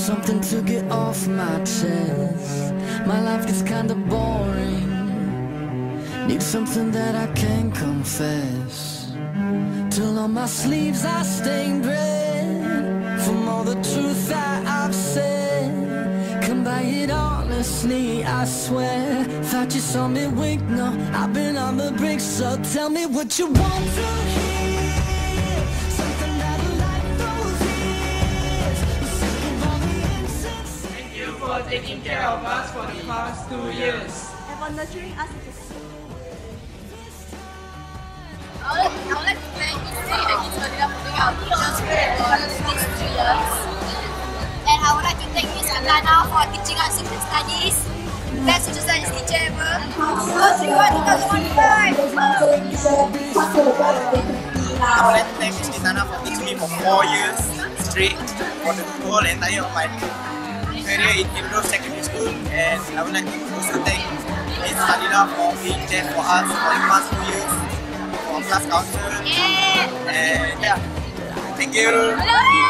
something to get off my chest. My life gets kinda boring. Need something that I can confess. Till on my sleeves I stained red from all the truth that I've said. Come by it honestly, I swear. Thought you saw me wink, no, I've been on the brink. So tell me what you want to hear. Something that'll light those ears. I'm sick of all the incense. Thank you for taking care of us for the past 2 years. And for nurturing us into I would like to thank Mr. and Ms. Odila for being our teachers for the next 3 years. And I would like to thank Ms. Alana for teaching us social studies. Best social studies teacher ever. 2001-2015! I would like to thank Ms. Nitana for teaching me for 4 years straight for the whole entire of my career in Hillgrove Secondary School. And I would like to also thank Ms. Alina for being there for us for the past 2 years. Class council, and yeah, thank you.